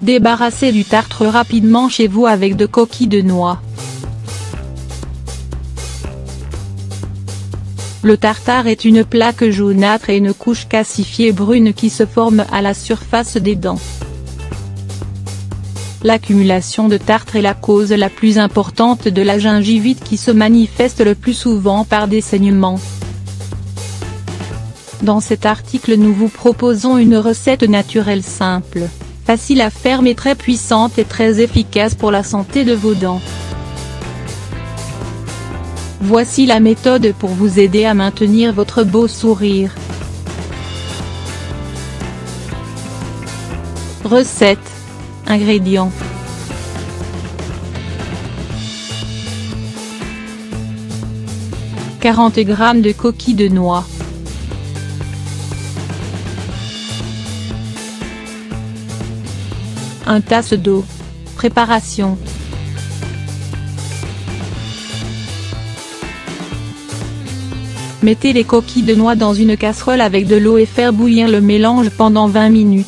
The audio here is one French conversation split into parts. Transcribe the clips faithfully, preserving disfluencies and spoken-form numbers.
Débarrassez du tartre rapidement chez vous avec de coquilles de noix. Le tartare est une plaque jaunâtre et une couche calcifiée brune qui se forme à la surface des dents. L'accumulation de tartre est la cause la plus importante de la gingivite qui se manifeste le plus souvent par des saignements. Dans cet article nous vous proposons une recette naturelle simple, facile à faire mais très puissante et très efficace pour la santé de vos dents. Voici la méthode pour vous aider à maintenir votre beau sourire. Recette. Ingrédients. quarante grammes de coquilles de noix. une tasse d'eau. Préparation. Mettez les coquilles de noix dans une casserole avec de l'eau et faire bouillir le mélange pendant vingt minutes.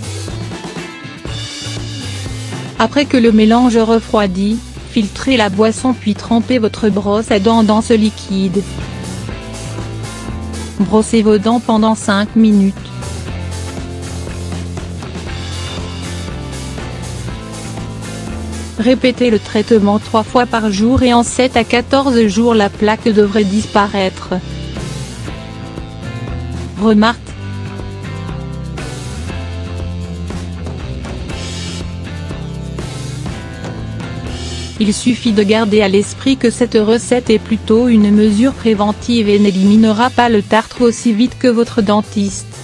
Après que le mélange refroidit, filtrez la boisson puis trempez votre brosse à dents dans ce liquide. Brossez vos dents pendant cinq minutes. Répétez le traitement trois fois par jour et en sept à quatorze jours la plaque devrait disparaître. Remarque. Il suffit de garder à l'esprit que cette recette est plutôt une mesure préventive et n'éliminera pas le tartre aussi vite que votre dentiste.